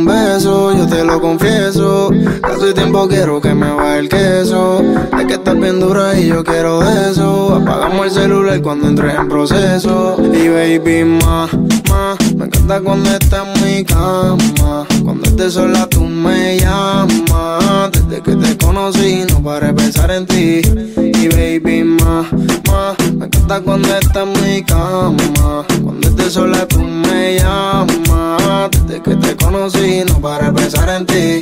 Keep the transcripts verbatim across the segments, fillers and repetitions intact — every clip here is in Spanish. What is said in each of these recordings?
beso, yo te lo confieso. Hace tiempo quiero que me baje el queso. Es que estás bien dura y yo quiero de eso. Apagamos el celular cuando entres en proceso. Y baby, más, más, me encanta cuando estás en mi cama. Cuando estés sola tú me llamas. Desde que te conocí no paré de pensar en ti. Y baby, más, más, me encanta cuando estás en mi cama. Cuando estés sola tú me llamas. Desde que te conocí no paré de pensar en ti.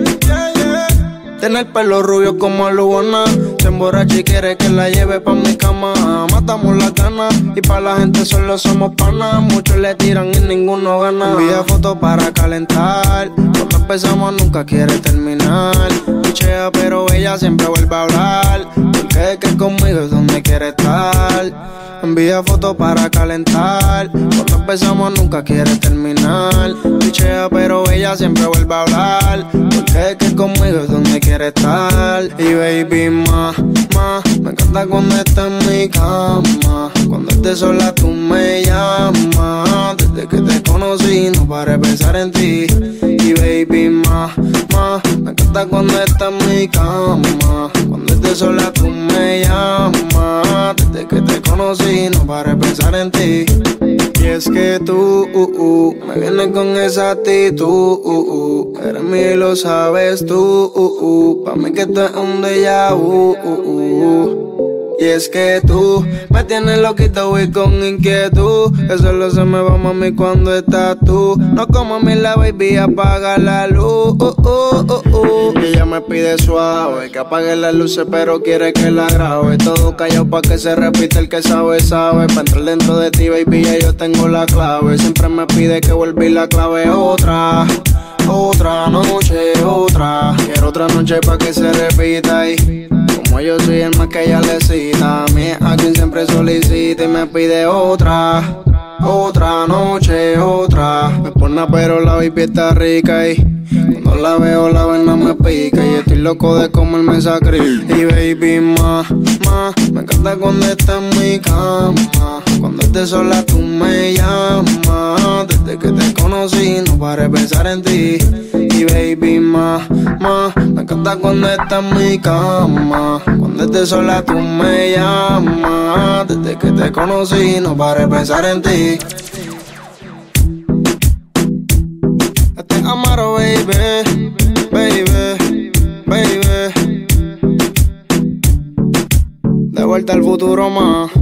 Tiene el pelo rubio como Lugana. Se emborracha y quiere que la lleve pa' mi cama. Matamos las ganas y pa' la gente solo somos panas. Muchos le tiran y ninguno gana. Envía fotos para calentar. Cuando empezamos nunca quiere terminar. Pichea pero ella siempre vuelve a hablar. Porque es que conmigo es donde quiere estar. Envía fotos para calentar. Cuando empezamos nunca quiere terminar. Pichea pero ella siempre vuelve a hablar. Porque es que conmigo es donde quiere estar. Y baby, más, más, me encanta cuando estás en mi cama. Cuando estés sola tú me llamas. Desde que te conocí no paré de pensar en ti. Y baby, más, más, me encanta cuando estás en mi cama. Cuando estés sola tú me llamas. Desde que te conocí no paré de pensar en ti. Y es que tú uh, uh, me vienes con esa actitud uh, uh, eres mío y lo sabes tú uh, uh, pa' mí que esto es un déjà vu uh, uh, uh. Y es que tú me tienes loquito y con inquietud. Que solo se me va mami cuando estás tú. No como a mí la baby apaga la luz uh, uh, uh, uh. Y ella me pide suave que apague las luces pero quiere que la grabe. Todo callado pa' que se repita el que sabe, sabe. Pa' entrar dentro de ti baby ya yo tengo la clave. Siempre me pide que vuelva y la clave otra. Otra noche, otra. Quiero otra noche pa' que se repita y como yo soy el más que ella le cita, a mí es a quien siempre solicita y me pide otra, otra noche, otra. Me pone pero la baby está rica y cuando la veo la vena me pica y estoy loco de comerme esa krill. Y baby, más, más, me encanta cuando estás en mi cama. Cuando estés sola tú me llamas. Desde que te conocí no paré de pensar en ti. Y baby, más, más, me encanta cuando estás en mi cama. Cuando estés sola tú me llamas. Desde que te conocí no paré de pensar en ti. Este es Amaro, baby, baby, baby. De vuelta al futuro más.